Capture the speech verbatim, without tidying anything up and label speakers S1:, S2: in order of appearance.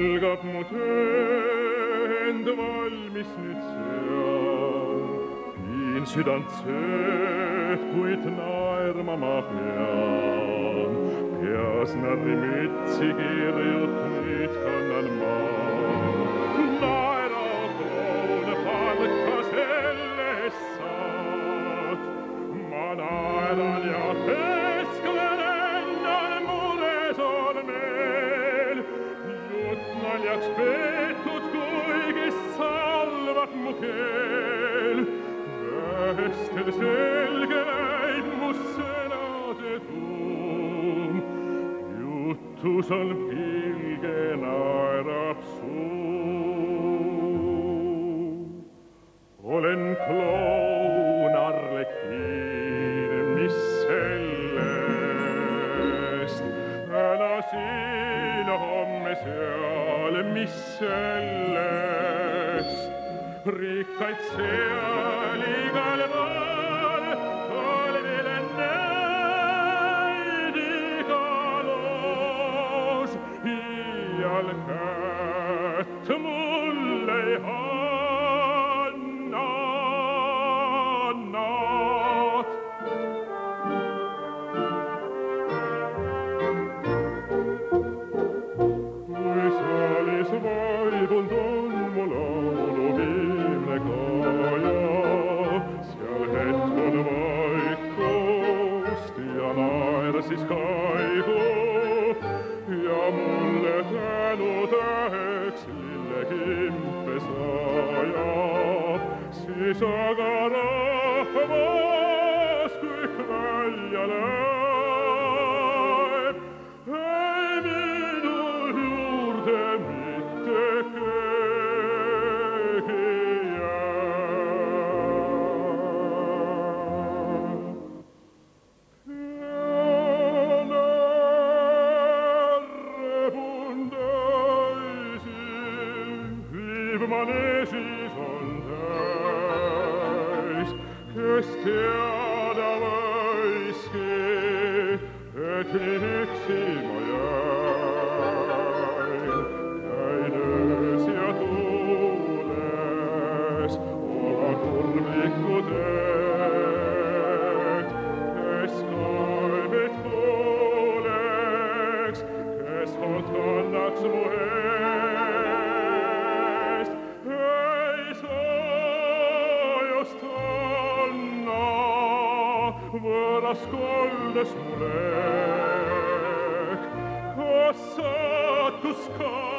S1: algab mu töönd valmis nüüd sean. Viin südant sööd, kuid naerma ma pean. Peas narri mütsi kirjut nüüd kannan ma. Naera kloon, palka sellest saad. Ma naeran ja kesklen ennal mures on meel. Jutt naljaks peetud, kuigi salvab mu keel. Vähestel selge näib mu sõnade tuum. Jutus on pilge, naerab suu. Olen kloun, arlekiin, mis sellest? Täna siin, homme seal, mis sellest? Rikkaid seal igal maal, kolmile näid igal oos. Iial kätt mul ei anna, annad. Kui saalis vaibund on mu laulu viimne kaja, seal hetk on vaikust ja naer siis kaigu. Ja mulle tänu täheks lillekimpe sajab, siis aga rahvas kõik välja läheb. Ei minu juurde mitte keegi jääb. Maneesis on täis, kes teada võiski, et nii üksi ma jäin. Käin öös ja tuules oma kurvikku teed, kes kaemed kuuleks, kes hoolt kannaks mu eest. Võõras koldes mu leek, kas saatus ka